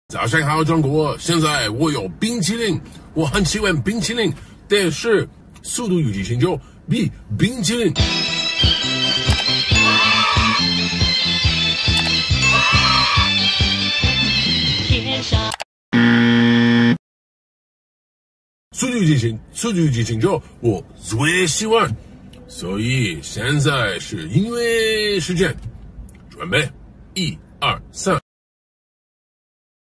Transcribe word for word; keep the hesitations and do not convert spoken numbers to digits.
早上好，中国！现在我有冰淇淋，我很喜欢冰淇淋，但是速度与激情就比冰淇淋。天上，速度与激情，速度与激情就我最喜欢，所以现在是音乐时间，准备，一二三。